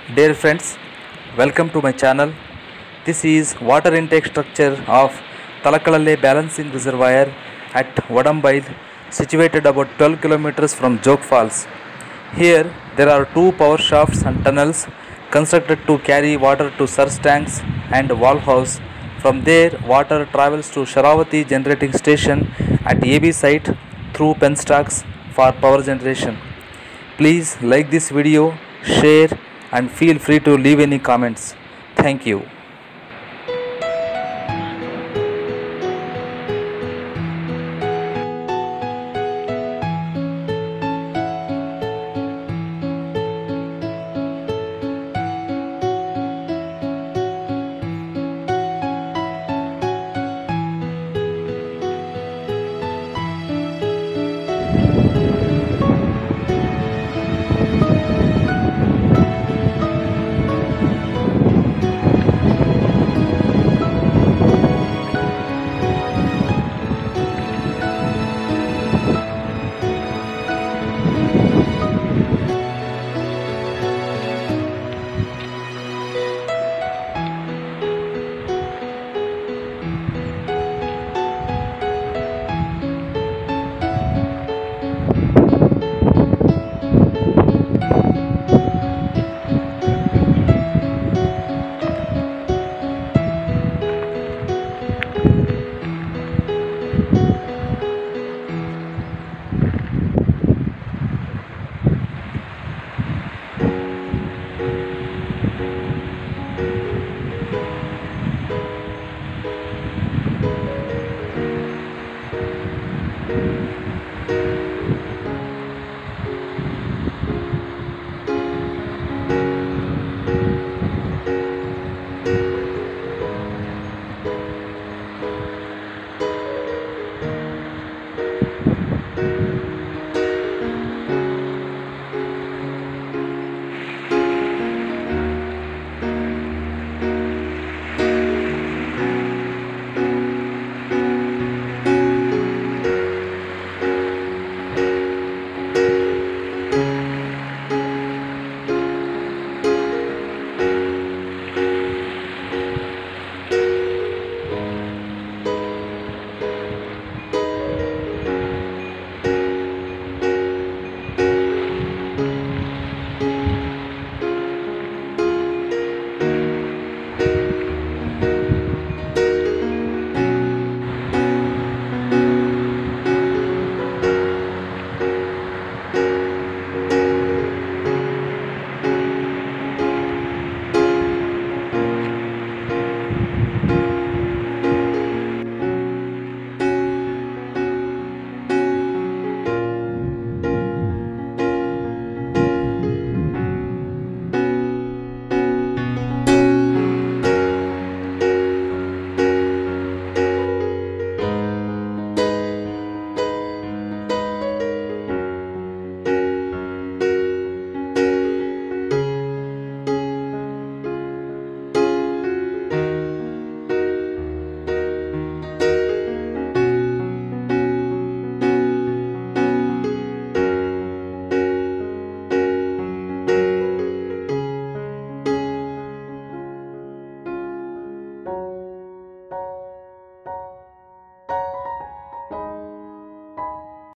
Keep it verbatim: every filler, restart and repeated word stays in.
Dear friends, welcome to my channel. This is water intake structure of Thalakalale balancing reservoir at Vadanbail, situated about twelve kilometers from Jog Falls. Here there are two power shafts and tunnels constructed to carry water to surge tanks and valve house. From there, water travels to Sharavathy generating station at A B site through penstocks for power generation. Please like this video, share and feel free to leave any comments. Thank you.